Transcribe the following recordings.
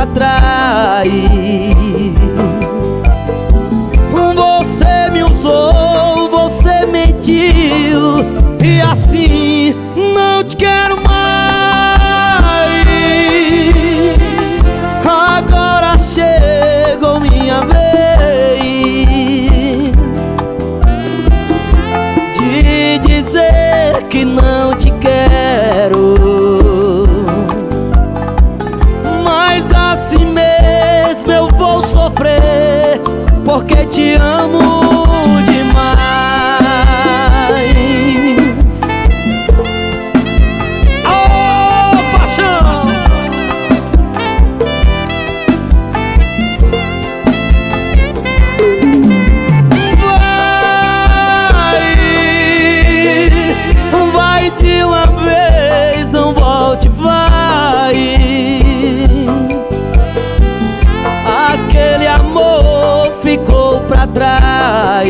pra trás. Você me usou, você mentiu, e assim não te quero mais. Agora chegou minha vez de dizer que não te quero, mas assim mesmo eu vou sofrer, porque te amo demais. Oh, paixão! Vai de uma vez, não volte, vai. Aquele amor ficou pra trás.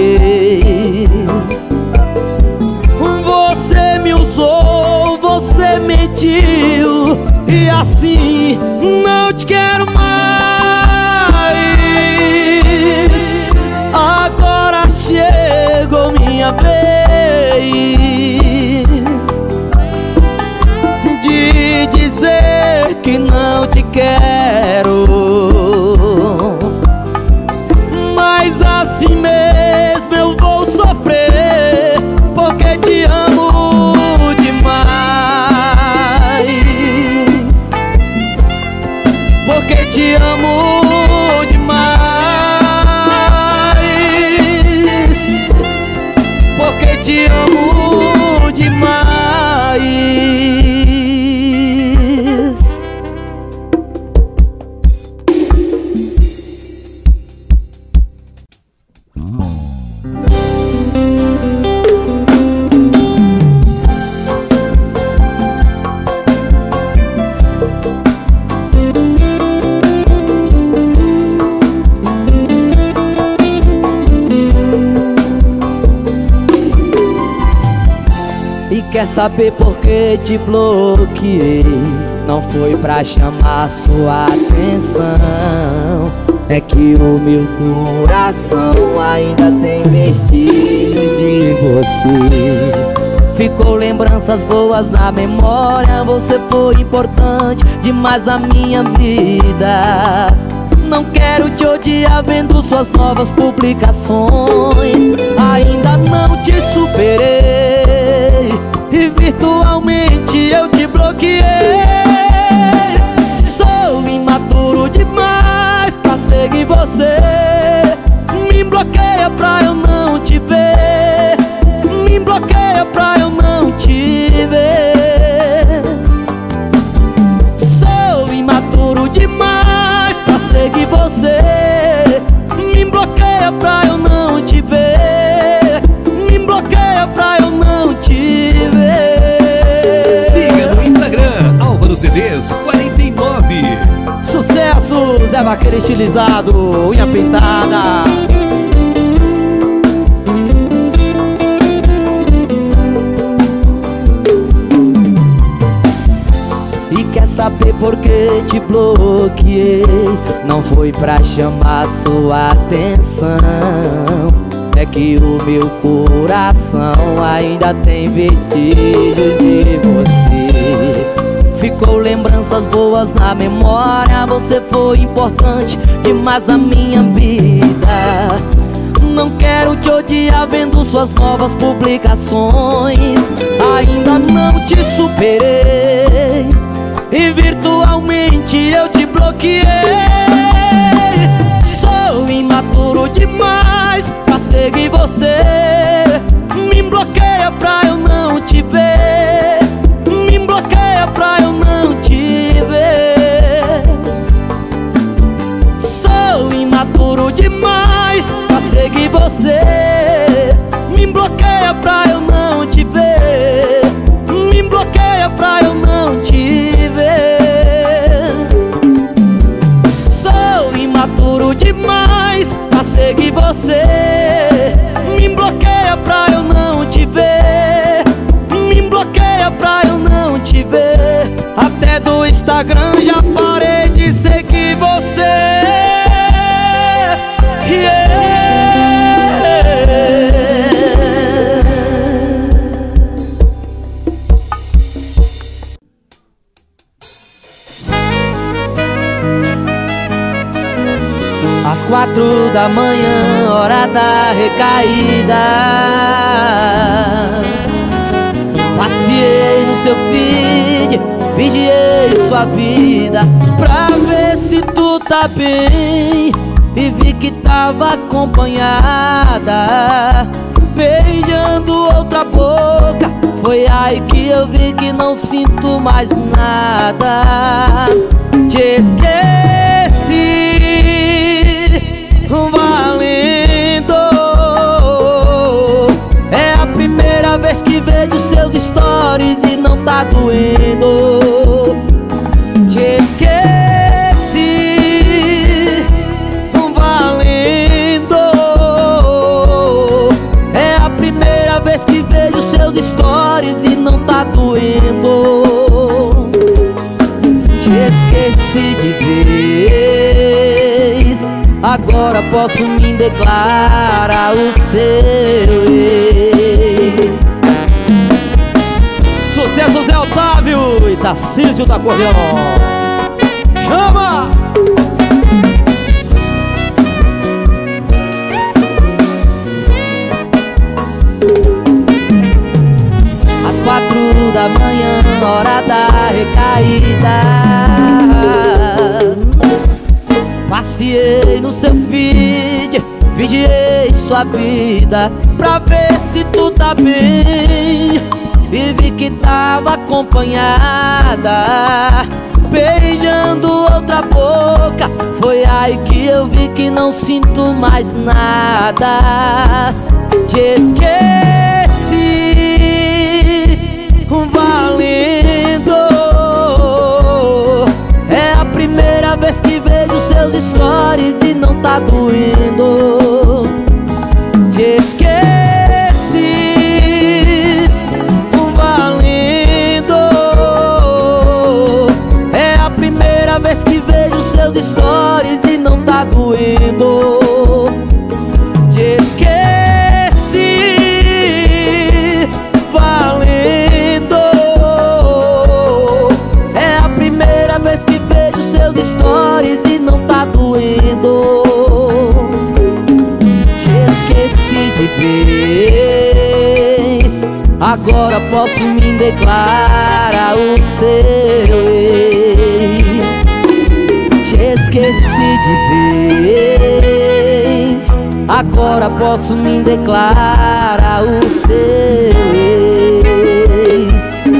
Você me usou, você mentiu, e assim não te quero mais. Agora chegou minha vez de dizer que não te quero, mas assim mesmo eu vou sofrer, porque te amo demais. Porque te amo demais. Porque te amo demais. Quer saber por que te bloqueei? Não foi pra chamar sua atenção, é que o meu coração ainda tem vestígios de você. Ficou lembranças boas na memória, você foi importante demais na minha vida. Não quero te odiar vendo suas novas publicações. Ainda não te superei e virtualmente eu te bloqueei. Sou imaturo demais pra seguir você. Me bloqueia pra eu não te ver. Me bloqueia pra eu não te ver. Sou imaturo demais pra seguir você. Me bloqueia pra eu não te ver. Me bloqueia pra eu não te ver. Siga no Instagram, Álvaro CDs 49. Sucesso, Zé Vaqueiro estilizado, unha pintada. E quer saber por que te bloqueei? Não foi pra chamar sua atenção, é que o meu coração ainda tem vestígios de você. Ficou lembranças boas na memória, você foi importante demais na minha vida. Não quero te odiar vendo suas novas publicações. Ainda não te superei e virtualmente eu te bloqueei. Sou imaturo demais pra seguir você. Me bloqueia pra eu não te ver. Me bloqueia pra eu não te ver. Sou imaturo demais pra seguir você. Me bloqueia pra eu não te ver. Me bloqueia pra eu não te ver. Sou imaturo demais pra seguir você. Me bloqueia pra eu não te ver. Me bloqueia pra eu não te ver. Até do Instagram já parei de seguir você. 4 da manhã, hora da recaída. Passei no seu feed, vigiei sua vida pra ver se tu tá bem, e vi que tava acompanhada, beijando outra boca. Foi aí que eu vi que não sinto mais nada. Te esqueci, valendo. É a primeira vez que vejo seus stories e não tá doendo. Te esqueci, valendo. É a primeira vez que vejo seus stories e não tá doendo. Te esqueci de vez, agora posso me declarar o seu ex. Sucesso Zé Otávio e Tarcísio da Acordeon. Chama! Às 4 da manhã, hora da recaída. Passei no seu feed, vigiei sua vida pra ver se tu tá bem, e vi que tava acompanhada, beijando outra boca. Foi aí que eu vi que não sinto mais nada. Te esqueci, valendo. É a primeira vez que vejo seus stories e não tá doendo. Te esqueci, valendo. É a primeira vez que vejo seus stories e não tá doendo. Te esqueci, valendo. É a primeira vez que vejo seus stories e não tá doendo. Te esqueci de vez, agora posso me declarar o seu ex. Te esqueci de vez, agora posso me declarar o seu ex.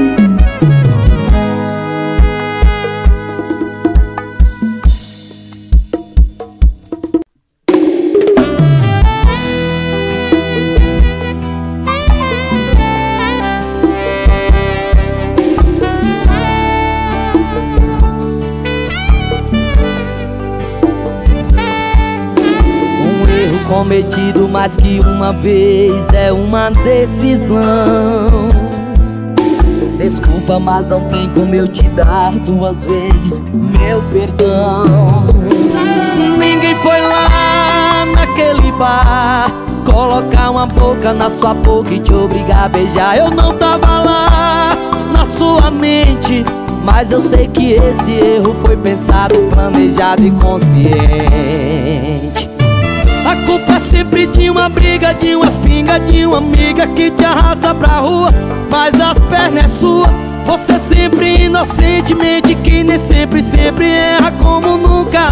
Cometido mais que uma vez é uma decisão. Desculpa, mas não tem como eu te dar 2 vezes meu perdão. Ninguém foi lá naquele bar colocar uma boca na sua boca e te obrigar a beijar. Eu não tava lá na sua mente, mas eu sei que esse erro foi pensado, planejado e consciente. A culpa é sempre de uma briga, de umas pingas, de uma amiga que te arrasta pra rua, mas as pernas é sua. Você sempre inocentemente, que nem sempre erra como nunca.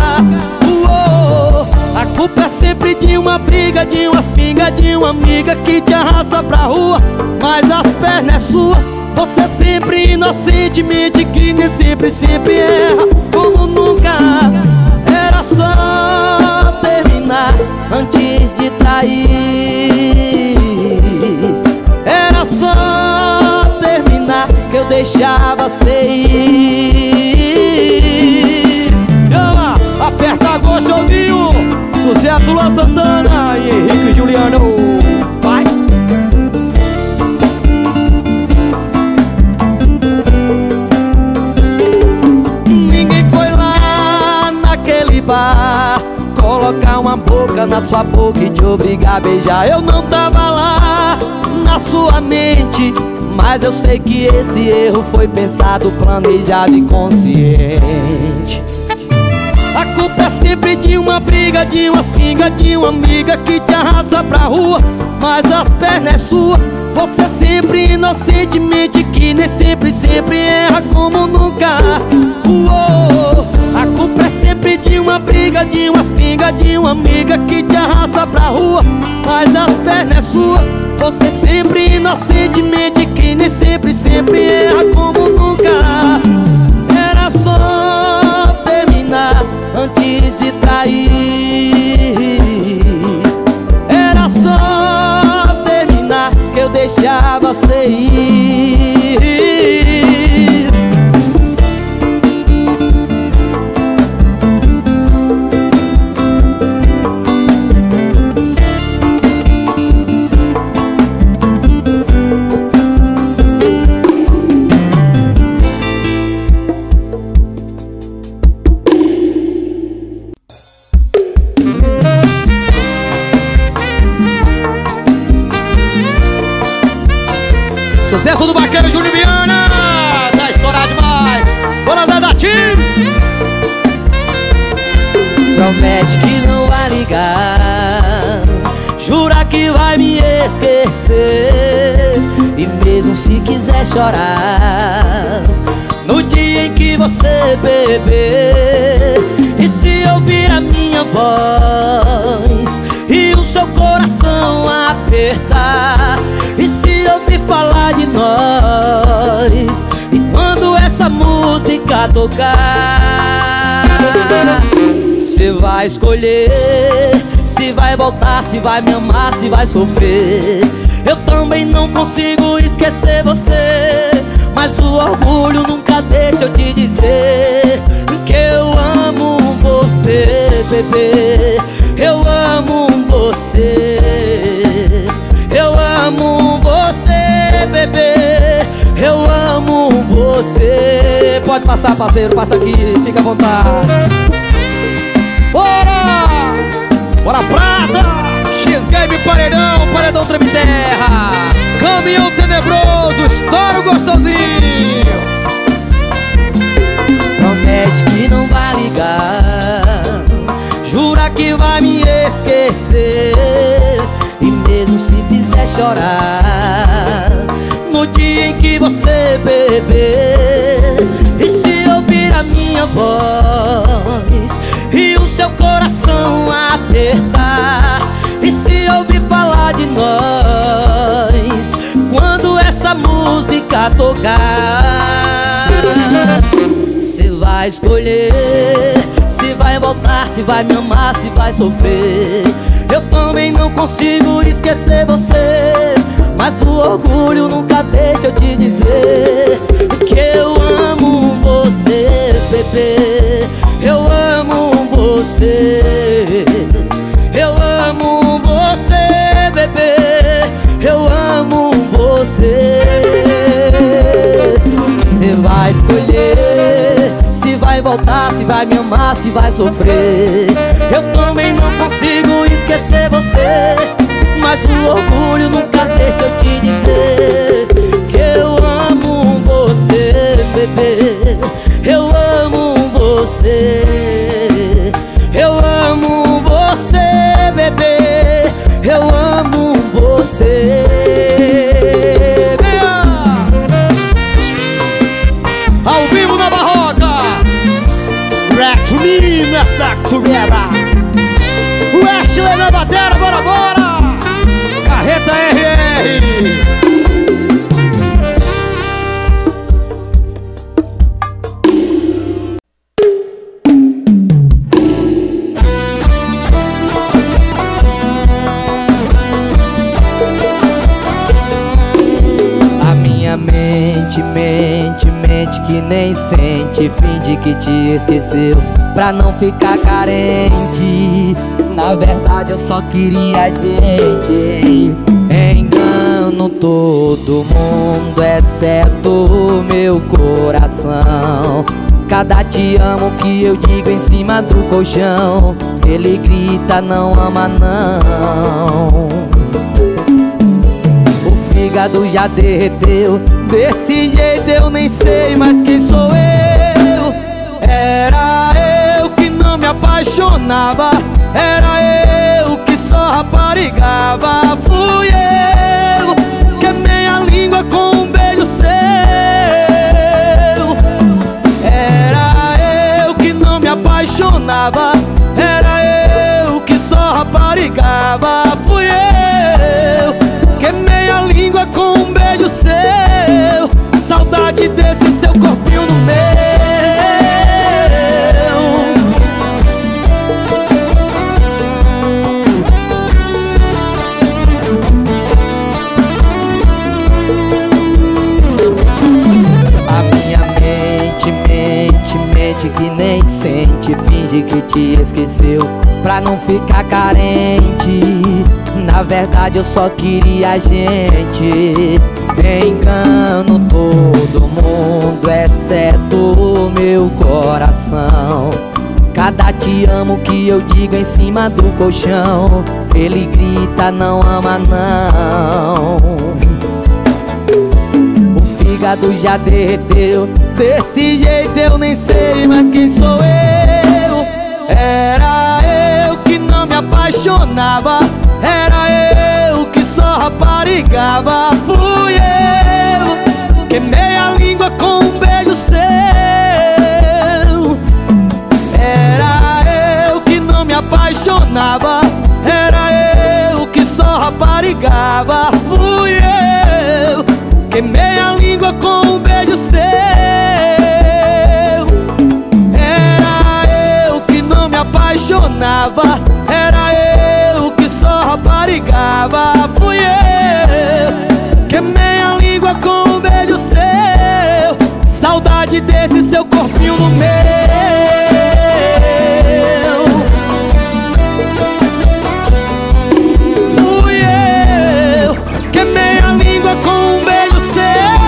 A culpa é sempre de uma briga, de umas pingas, de uma amiga que te arrasta pra rua, mas as pernas é sua. Você sempre inocentemente, que nem sempre erra como nunca. Era só terminar antes de trair. Era só terminar que eu deixava você ir. Chama, aperta gostosinho. Sucesso Luan Santana e Henrique e Juliano. Vai! Ninguém foi lá naquele bar colocar uma boca na sua boca e te obrigar a beijar. Eu não tava lá na sua mente, mas eu sei que esse erro foi pensado, planejado e consciente. A culpa é sempre de uma briga, de umas pingas, de uma amiga que te arrasta pra rua, mas as pernas é sua. Você sempre inocentemente que nem sempre, sempre erra como nunca. Uou, a culpa é sempre de uma briga, de umas pingas, de uma amiga que te arrasta pra rua, mas as pernas é sua. Você sempre inocentemente que nem sempre, sempre erra como nunca. Era só terminar antes de trair. Era só terminar que eu deixava você ir. Sucesso do Vaqueiro Júnior Viana, tá estourado demais. Bora, Zé da Tim. Promete que não vai ligar, jura que vai me esquecer, e mesmo se quiser chorar no dia em que você beber, e se ouvir a minha voz e o seu coração apertar, e se ouvir falar de nós, e quando essa música tocar, você vai escolher se vai voltar, se vai me amar, se vai sofrer. Eu também não consigo esquecer você, mas o orgulho nunca deixa eu te dizer que eu amo você, bebê. Eu amo você, eu amo você, bebê. Eu amo você. Pode passar, parceiro, passa aqui, fica à vontade. Bora! Bora, Prata! X-Game Paredão, Paredão Treme Terra, Caminhão Tenebroso, estouro gostosinho. Promete que não vai ligar, jura que vai me esquecer, e mesmo se fizer chorar no dia em que você beber, e se ouvir a minha voz e o seu coração apertar, e se ouvir falar de nós quando essa música tocar, você vai escolher se vai voltar, se vai me amar, se vai sofrer. Eu também não consigo esquecer você, mas o orgulho nunca deixa eu te dizer que eu amo você, bebê. Eu amo você, eu amo você, bebê. Eu amo você. Você vai escolher se vai voltar, se vai me amar, se vai sofrer. Eu também não consigo esquecer você, mas o orgulho nunca deixa eu te dizer que eu amo você, bebê. Eu amo você, eu amo você, bebê. Eu amo você. Ao vivo na Barroca, Back to me, back together. Wesley na batera, bora, bora. Carreta RR. Mente que nem sente, finge que te esqueceu pra não ficar carente. Na verdade eu só queria a gente. Engano todo mundo, exceto o meu coração. Cada te amo que eu digo em cima do colchão, ele grita não ama não. O fígado já derreteu, desse jeito eu nem sei mais quem sou eu. Era eu que não me apaixonei, apaixonava. Era eu que só raparigava. Fui eu, queimei a língua com um beijo seu. Era eu que não me apaixonava. Era eu que só raparigava. Fui eu, queimei a língua com um beijo seu. Saudade desse seu corpinho no meu. A minha mente que nem sente, finge que te esqueceu pra não ficar carente. Na verdade eu só queria a gente. Te engano todo mundo, exceto o meu coração. Cada te amo que eu digo em cima do colchão, ele grita não ama não. O fígado já derreteu, desse jeito eu nem sei mais quem sou eu. Era eu que não me apaixonava. Era eu que só raparigava. Fui eu, queimei a língua com um beijo seu. Era eu que não me apaixonava. Era eu que só raparigava. Fui eu, queimei a língua com um beijo seu. Era eu que não me apaixonava. Era eu que só raparigava. Fui eu, queimei a língua com um beijo seu. Saudade desse seu corpinho no meu. Fui eu, queimei a língua com um beijo seu.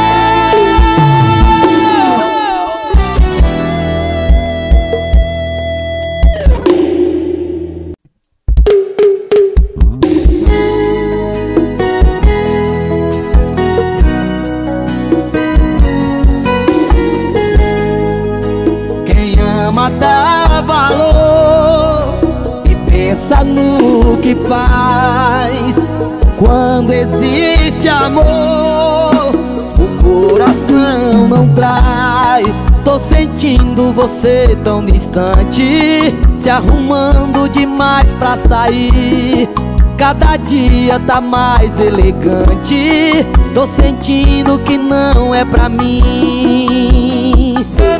Dá valor e pensa no que faz. Quando existe amor, o coração não trai. Tô sentindo você tão distante, se arrumando demais pra sair. Cada dia tá mais elegante. Tô sentindo que não é pra mim.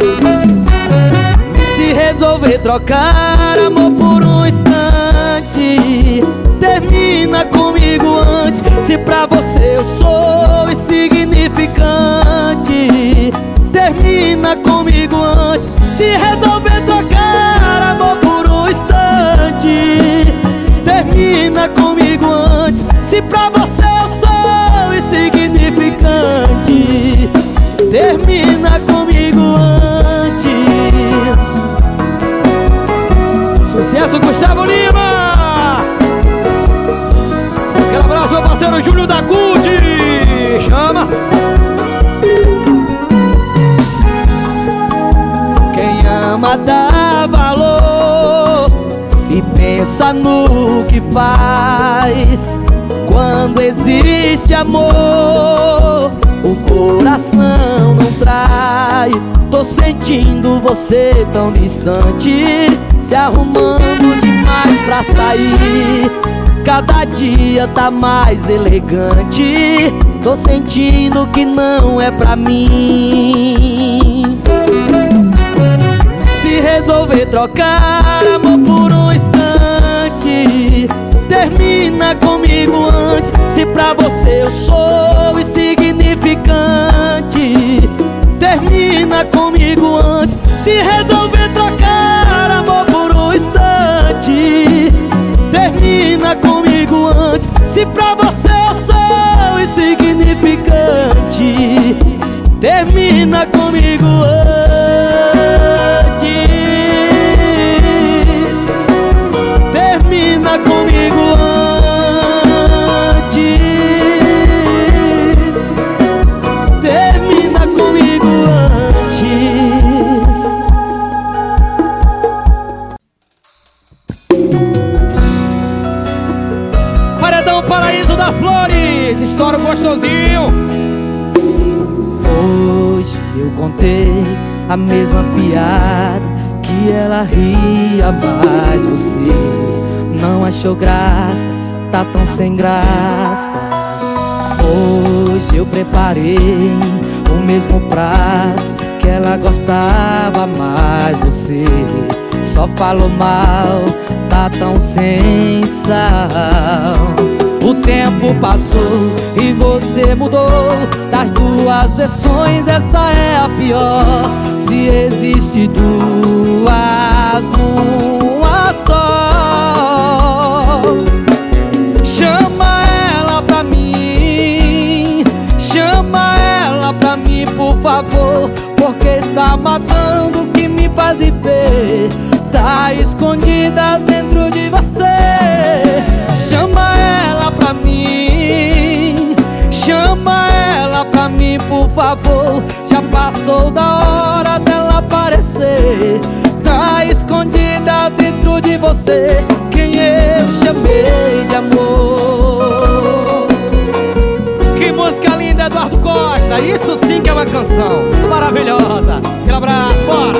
Se resolver trocar amor por um instante, termina comigo antes. Se pra você eu sou insignificante, termina comigo antes. Se resolver trocar amor por um instante, termina comigo antes. Se pra você eu sou insignificante, termina comigo antes. Sucesso, Gustavo Lima! Aquele abraço, meu parceiro Júlio da CUT! Chama! Quem ama dá valor e pensa no que faz. Quando existe amor, o coração não trai. Tô sentindo você tão distante, se arrumando demais pra sair. Cada dia tá mais elegante. Tô sentindo que não é pra mim. Se resolver trocar amor por um instante, termina comigo antes. Se pra você eu sou insignificante, termina comigo antes. Se resolver trocar amor por um instante, termina comigo antes. Se pra você eu sou insignificante, termina comigo antes. Termina comigo antes. Termina comigo antes. das Flores, estoura gostosinho. Hoje eu contei a mesma piada que ela ria, mas você não achou graça, tá tão sem graça. Hoje eu preparei o mesmo prato que ela gostava, mas você só falou mal, tá tão sem sal. O tempo passou e você mudou. Das duas versões essa é a pior. Se existe duas numa só, chama ela pra mim, chama ela pra mim, por favor, porque está matando o que me faz viver. Tá escondida dentro de você. Chama ela pra mim, chama ela pra mim, por favor. Já passou da hora dela aparecer. Tá escondida dentro de você quem eu chamei de amor. Que música linda, Eduardo Costa. Isso sim que é uma canção maravilhosa. Aquele abraço, bora.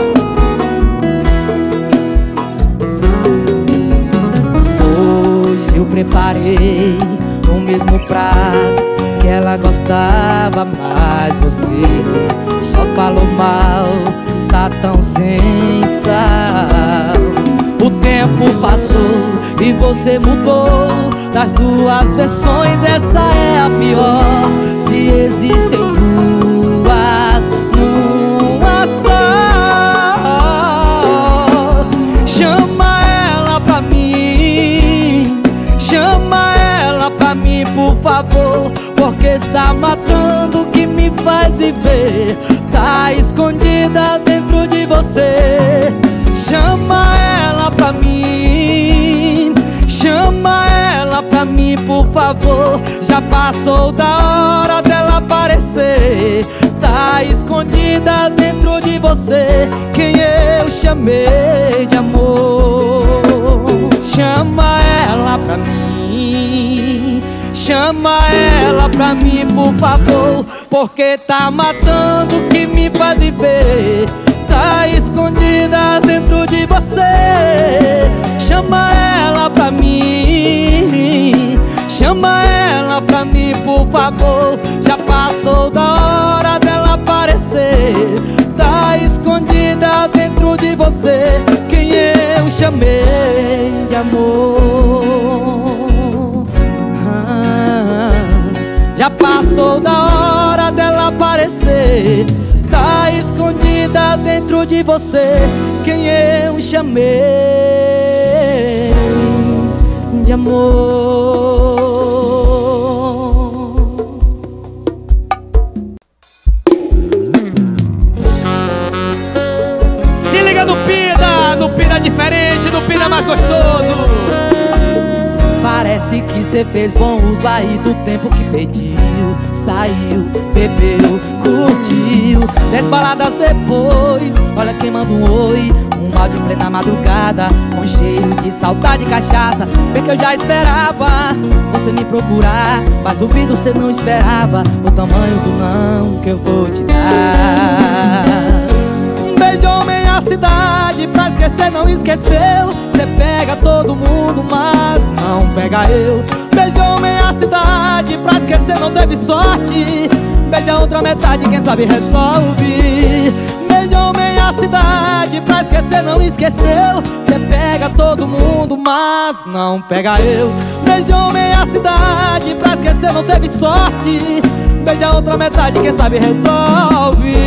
Hoje eu preparei o mesmo prato que ela gostava, mas você só falou mal, tá tão sem sal. O tempo passou e você mudou. Das duas versões essa é a pior. Se existem duas numa só, chama ela pra mim, chama ela pra mim, por favor, porque está matando o que me faz viver. Tá escondida dentro de você. Chama ela pra mim, chama ela pra mim, por favor. Já passou da hora dela aparecer. Tá escondida dentro de você quem eu chamei de amor. Chama ela pra mim, chama ela pra mim, por favor, porque tá matando o que me faz viver. Tá escondida dentro de você. Chama ela pra mim, chama ela pra mim, por favor. Já passou da hora dela aparecer. Tá escondida dentro de você quem eu chamei de amor. Já passou da hora dela aparecer. Tá escondida dentro de você quem eu chamei de amor. Se liga no Pida diferente, no Pida mais gostoso. Parece que cê fez bom uso aí do tempo que pediu. Saiu, bebeu, curtiu. 10 baladas depois, olha quem manda um oi. Um áudio em plena madrugada, com cheiro de saudade e cachaça. Bem que eu já esperava você me procurar, mas duvido cê não esperava o tamanho do não que eu vou te dar. Beijou meia cidade, pra esquecer não esqueceu. Cê pega todo mundo, mas não pega eu. Beijou meia cidade, pra esquecer não teve sorte. Beija outra metade, quem sabe resolve. Beijou meia cidade, pra esquecer não esqueceu. Cê pega todo mundo, mas não pega eu. Beijou meia cidade, pra esquecer não teve sorte. Beija outra metade, quem sabe resolve.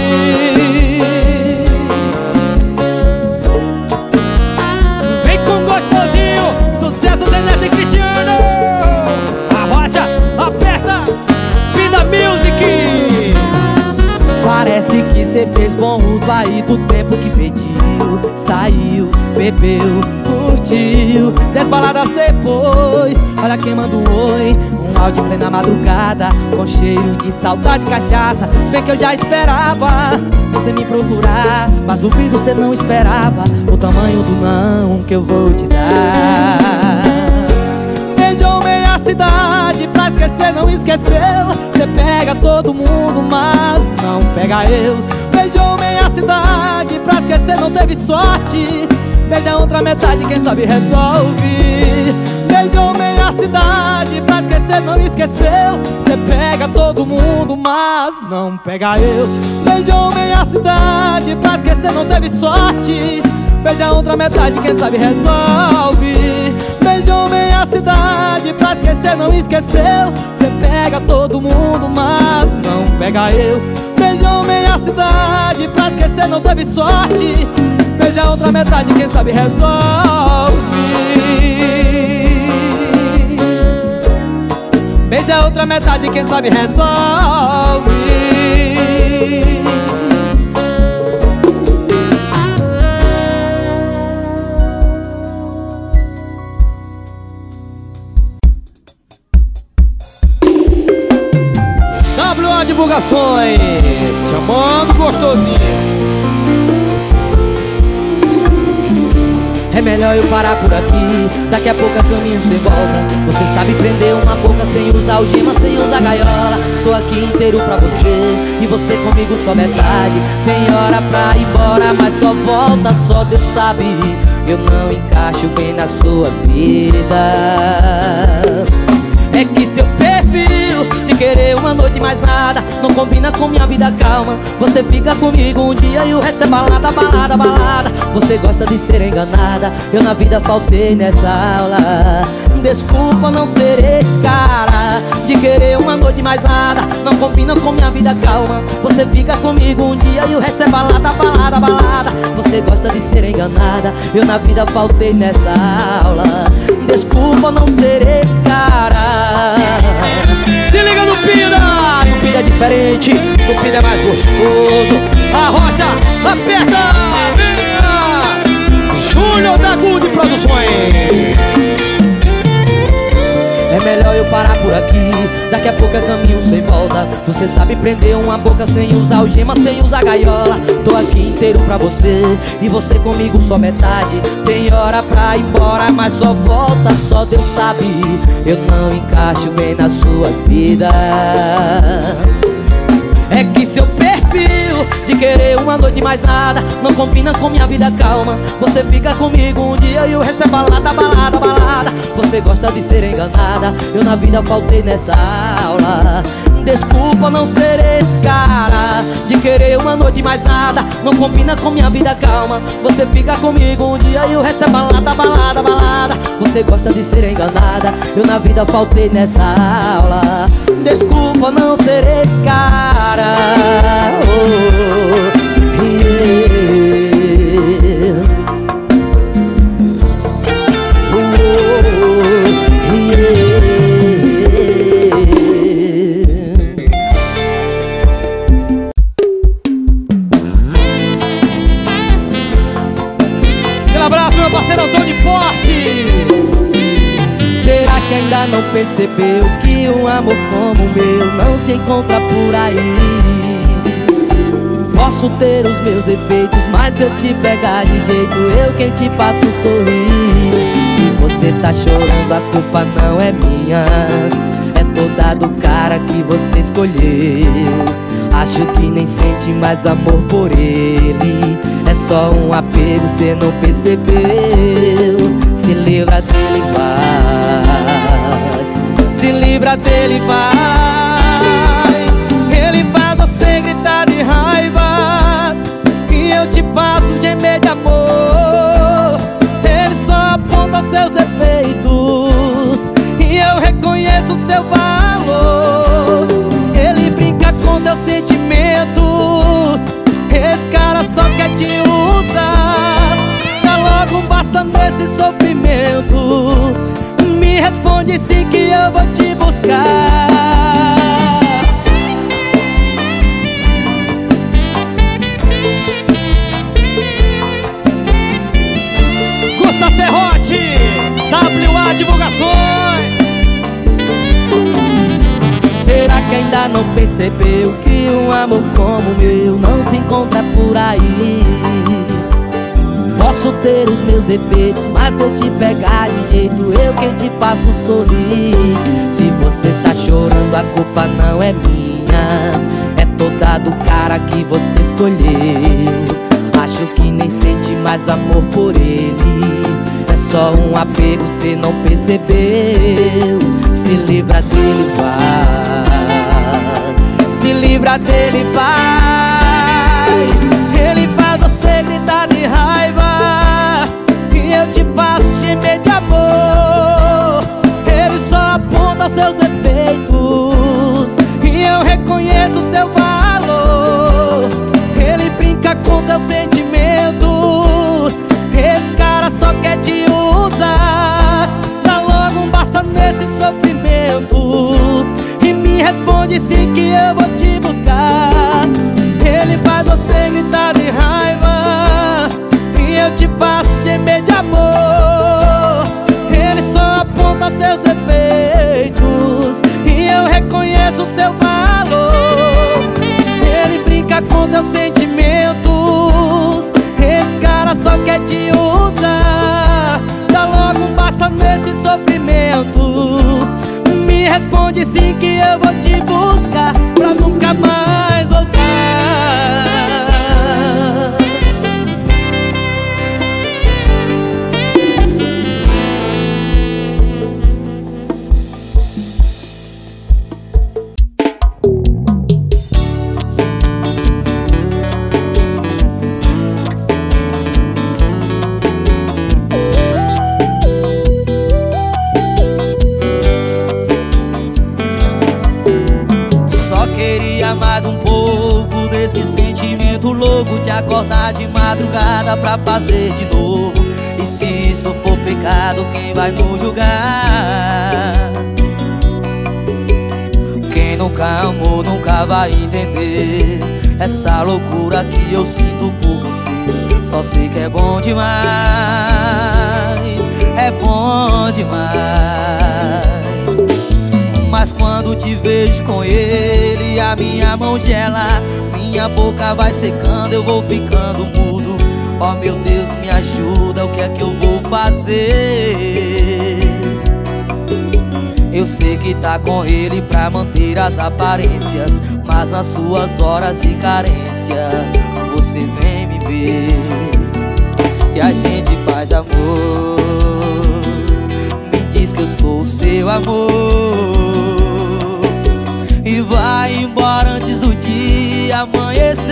Sucesso Zé Neto e Cristiano. Arrocha, aperta, Pida Music. Parece que cê fez bom uso aí do tempo que pediu. Saiu, bebeu, curtiu. 10 baladas depois, olha quem manda um oi. Um áudio em plena madrugada, com cheiro de saudade e cachaça. Bem que eu já esperava você me procurar, mas duvido cê não esperava o tamanho do não que eu vou te dar. Beijou meia cidade, pra esquecer esquecer não esqueceu. Você pega todo mundo, mas não pega eu. Beijou meia cidade, pra esquecer não teve sorte. Beija outra metade, quem sabe resolve. Beijou meia cidade, pra esquecer não esqueceu. Você pega todo mundo, mas não pega eu. Beijou meia cidade, pra esquecer não teve sorte. Beija outra metade, quem sabe resolve. Beijou meia cidade, pra esquecer não esqueceu. Você pega todo mundo, mas não pega eu. Beijou meia cidade, pra esquecer não teve sorte. Beija outra metade, quem sabe resolve. Beija outra metade, quem sabe resolve. WA Divulgações, chamando gostosinho. É melhor eu parar por aqui, daqui a pouco é caminho sem volta. Você sabe prender uma boca sem usar algema, sem usar gaiola. Tô aqui inteiro pra você, e você comigo só metade. Tem hora pra ir embora, mas só volta, só Deus sabe. Eu não encaixo bem na sua vida. É que seu perfil de querer uma noite mais nada não combina com minha vida calma. Você fica comigo um dia e o resto é balada, balada, balada. Você gosta de ser enganada, eu na vida faltei nessa aula. Desculpa não ser esse cara de querer uma noite mais nada não combina com minha vida calma. Você fica comigo um dia e o resto é balada, balada, balada. Você gosta de ser enganada, eu na vida faltei nessa aula. Desculpa não ser esse cara. Se liga no Pida! No Pida é diferente, no Pida é mais gostoso. Arrocha, aperta, vem! Júnior da Good Produções. É melhor eu parar por aqui, daqui a pouco é caminho sem volta. Você sabe prender uma boca sem usar algema, sem usar gaiola. Tô aqui inteiro pra você, e você comigo só metade. Tem hora pra ir embora, mas só volta, só Deus sabe. Eu não encaixo bem na sua vida. É que seu perfil de querer uma noite mais nada não combina com minha vida calma. Você fica comigo um dia e o resto é balada, balada, balada. Você gosta de ser enganada, eu na vida faltei nessa aula. Desculpa não ser esse cara de querer uma noite mais nada não combina com minha vida calma. Você fica comigo um dia e o resto é balada, balada, balada. Você gosta de ser enganada, eu na vida faltei nessa aula. Desculpa não ser esse cara. Oh, yeah. Oh, yeah. Aquele abraço, meu parceiro Antônio Porte. Será que ainda não percebeu que um amor como o meu não se encontra por aí? Posso ter os meus defeitos, mas se eu te pegar de jeito, eu quem te faço sorrir. Se você tá chorando, a culpa não é minha, é toda do cara que você escolheu. Acho que nem sente mais amor por ele, é só um apego, cê não percebeu. Se livra dele, vai. Se livra dele, vai. Ele faz você gritar de raiva e eu te faço gemer de amor. Ele só aponta seus defeitos e eu reconheço o seu valor. Ele brinca com teus sentimentos, esse cara só quer te usar. Dá logo basta nesse sofrimento. Me responde sim que eu vou te buscar. Gusta Serrote, WA Divulgações. Será que ainda não percebeu que um amor como o meu não se encontra por aí? Posso ter os meus defeitos, mas se eu te pegar de jeito, eu quem te faço sorrir. Se você tá chorando, a culpa não é minha, é toda do cara que você escolheu. Acho que nem sente mais amor por ele, é só um apego, cê não percebeu. Se livra dele, vai. Se livra dele, vai. Ele faz você gritar de raiva e eu te faço gemer de amor. Ele só aponta os seus defeitos e eu reconheço o seu valor. Ele brinca com teus sentimentos, esse cara só quer te usar. Dá logo um basta nesse sofrimento e me responde sim que eu vou te buscar. Ele faz você gritar de raiva e eu te faço gemer de amor. Ele só aponta seus defeitos e eu reconheço o seu valor. Ele brinca com teus sentimentos, esse cara só quer te usar. Dá logo um basta nesse sofrimento, me responde sim que eu vou te buscar pra nunca mais voltar. Mais um pouco desse sentimento louco, de acordar de madrugada pra fazer de novo. E se isso for pecado, quem vai nos julgar? Quem nunca amou nunca vai entender essa loucura que eu sinto por você. Só sei que é bom demais, é bom demais. Mas quando te vejo com ele, a minha mão gela, minha boca vai secando, eu vou ficando mudo. Oh meu Deus, me ajuda, o que é que eu vou fazer? Eu sei que tá com ele pra manter as aparências, mas nas suas horas de carência você vem me ver e a gente faz amor. Me diz que eu sou o seu amor e vai embora antes do dia amanhecer.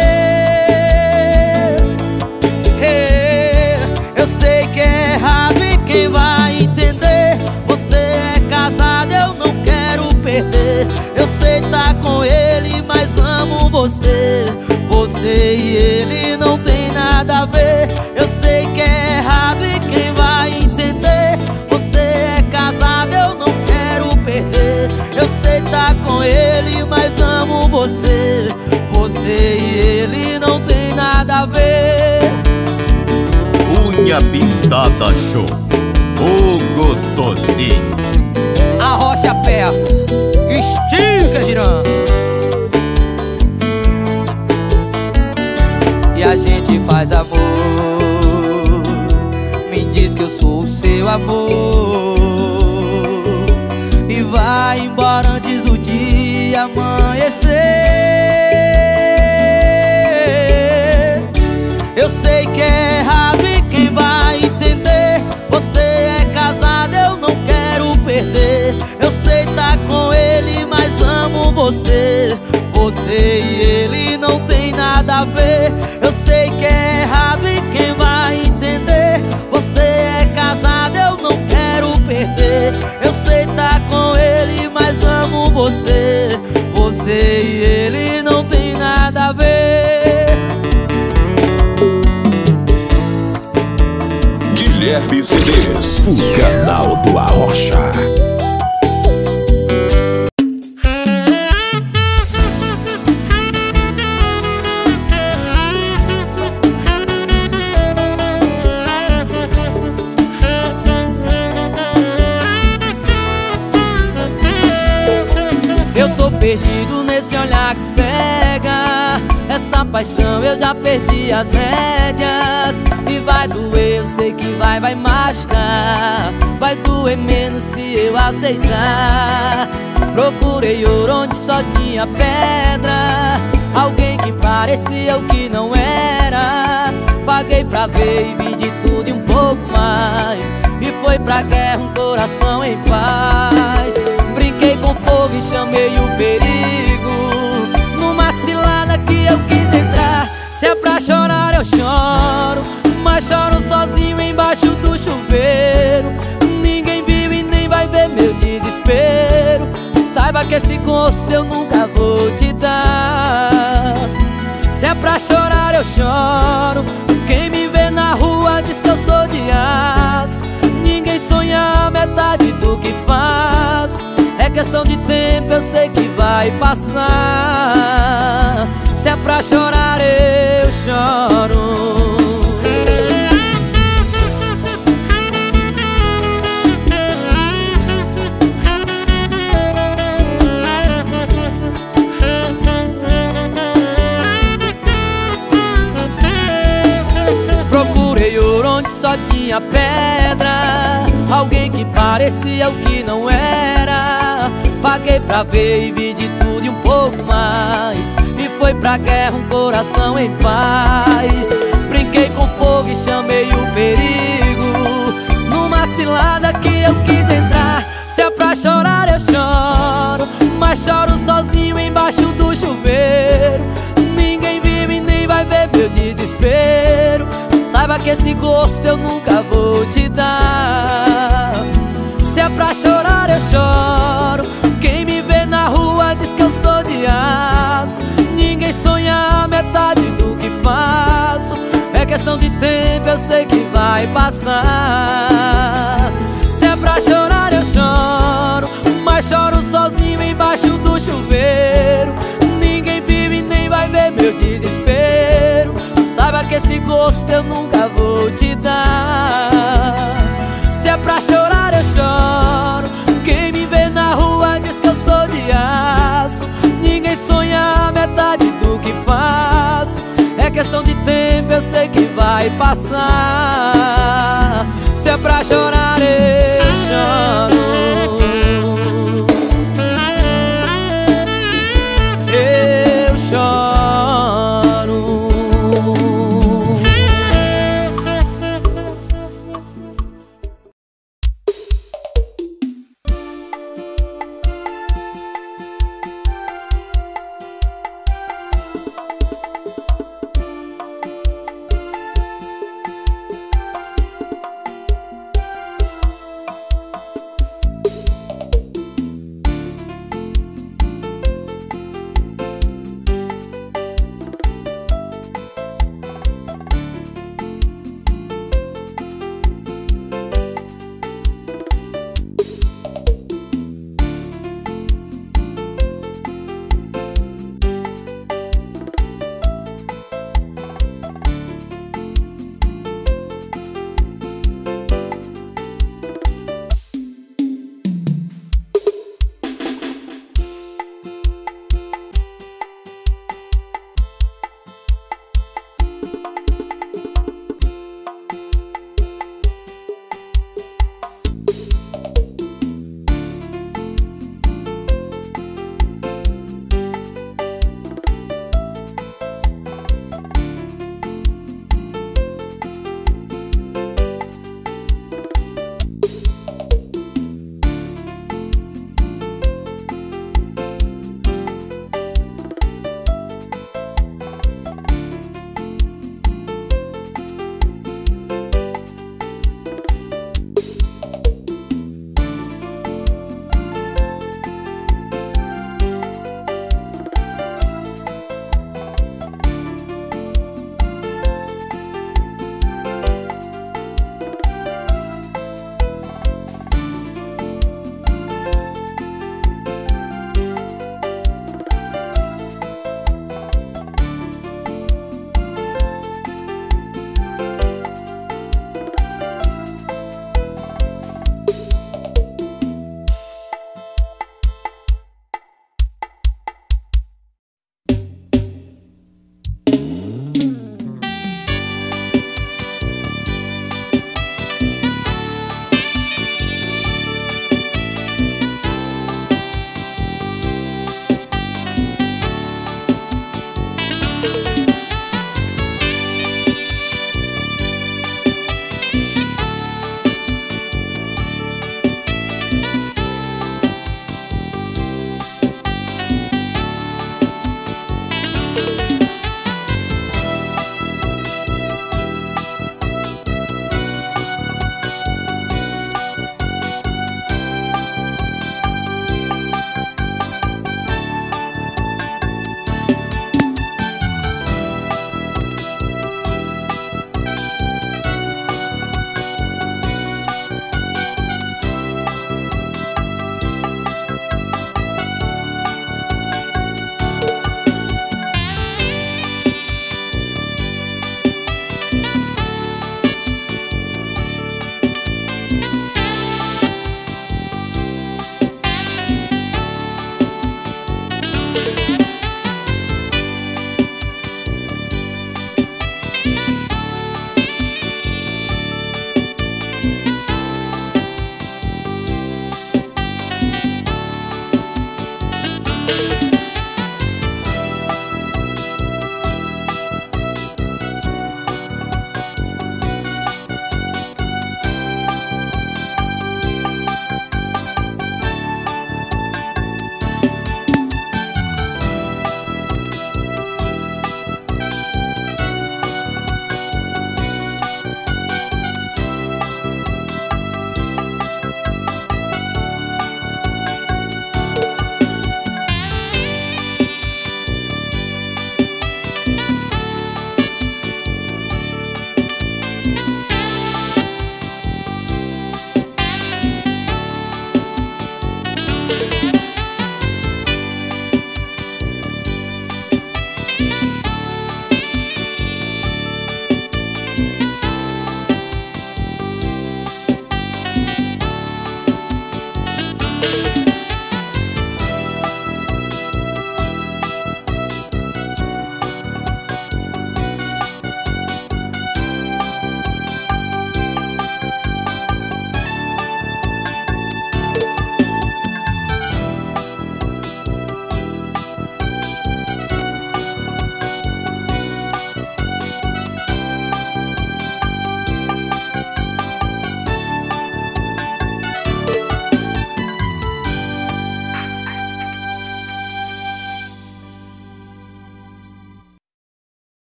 Eu sei que é errado e quem vai entender? Você é casado, eu não quero perder. Eu sei tá com ele, mas amo você. Você e ele não tem nada a ver. Eu sei que é errado e quem vai entender? Você é casado, eu não quero perder. Eu sei tá com ele, mas amo você. Você e ele não tem nada a ver. Unha Pintada Show, o gostosinho. Arrocha perto, estica girando. E a gente faz amor. Me diz que eu sou o seu amor e vai embora antes do dia amanhecer. Eu sei que é errado e quem vai entender? Você é casado, eu não quero perder. Eu sei tá com ele, mas amo você. Você e ele não tem nada a ver. Eu sei que é errado e quem vai entender? Você é casado, eu não quero perder. Eu sei tá com ele, mas amo você. Você e ele não tem nada a ver. Guilherme CDs, o canal do Arrocha. Eu tô perdido nesse olhar que cega. É Nessa paixão eu já perdi as rédeas. E vai doer, eu sei que vai machucar. Vai doer menos se eu aceitar. Procurei ouro onde só tinha pedra, alguém que parecia o que não era. Paguei pra ver e vi de tudo e um pouco mais. E foi pra guerra um coração em paz. Brinquei com fogo e chamei o perigo, numa cilada que eu quis entrar. Se é pra chorar eu choro, mas choro sozinho embaixo do chuveiro. Ninguém viu e nem vai ver meu desespero. Saiba que esse gosto eu nunca vou te dar. Se é pra chorar eu choro, quem me vê na rua diz que eu sou de aço. Ninguém sonha a metade do que faço. É questão de tempo, eu sei que vai passar. Se é pra chorar eu choro. Procurei ouro onde só tinha pedra, alguém que parecia o que não era. Paguei pra ver e vi de tudo e um pouco mais. E foi pra guerra um coração em paz. Brinquei com fogo e chamei o perigo, numa cilada que eu quis entrar. Se é pra chorar eu choro, mas choro sozinho embaixo do chuveiro. Ninguém vive e nem vai ver meu desespero. Saiba que esse gosto eu nunca vou te dar. Se é pra chorar eu choro, quem me vê na rua diz que eu sou de aço. Ninguém sonha a metade do que faço. É questão de tempo, eu sei que vai passar. Se é pra chorar eu choro, mas choro sozinho embaixo do chuveiro. Ninguém vive e nem vai ver meu desespero. Saiba que esse gosto eu nunca vou te dar. Se é pra chorar eu choro, quem me vê na rua diz que eu sou de aço. Ninguém sonha a metade do que faço. É questão de tempo, eu sei que vai passar. Se é pra chorar